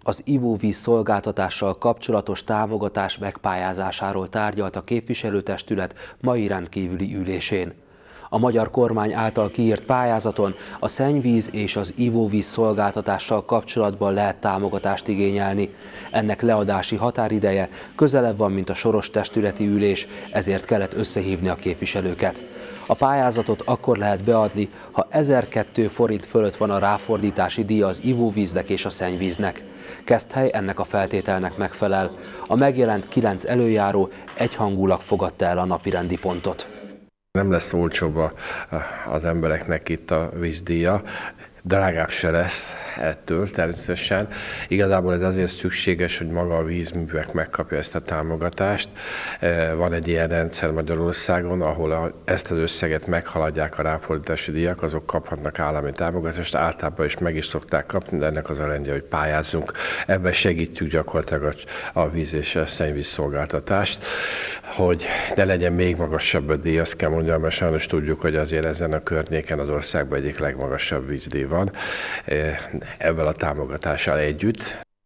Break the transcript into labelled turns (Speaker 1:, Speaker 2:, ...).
Speaker 1: Az ivóvíz szolgáltatással kapcsolatos támogatás megpályázásáról tárgyalt a képviselőtestület mai rendkívüli ülésén. A magyar kormány által kiírt pályázaton a szennyvíz és az ivóvíz szolgáltatással kapcsolatban lehet támogatást igényelni. Ennek leadási határideje közelebb van, mint a soros testületi ülés, ezért kellett összehívni a képviselőket. A pályázatot akkor lehet beadni, ha 1002 forint fölött van a ráfordítási díj az ivóvíznek és a szennyvíznek. Keszthely ennek a feltételnek megfelel. A megjelent 9 előjáró egyhangulag fogadta el a napirendi pontot.
Speaker 2: Nem lesz olcsóbb az embereknek itt a vízdíja, drágább se lesz ettől természetesen. Igazából ez azért szükséges, hogy maga a vízművek megkapja ezt a támogatást. Van egy ilyen rendszer Magyarországon, ahol ezt az összeget meghaladják a ráfordítási díjak, azok kaphatnak állami támogatást, általában is meg is szokták kapni, de ennek az a rendje, hogy pályázzunk. Ebben segítjük gyakorlatilag a víz és a szennyvíz szolgáltatást, hogy ne legyen még magasabb a díj, azt kell mondjam, mert sajnos tudjuk, hogy azért ezen a környéken az országban egyik legmagasabb vízdíj van, ebben a támogatással együtt.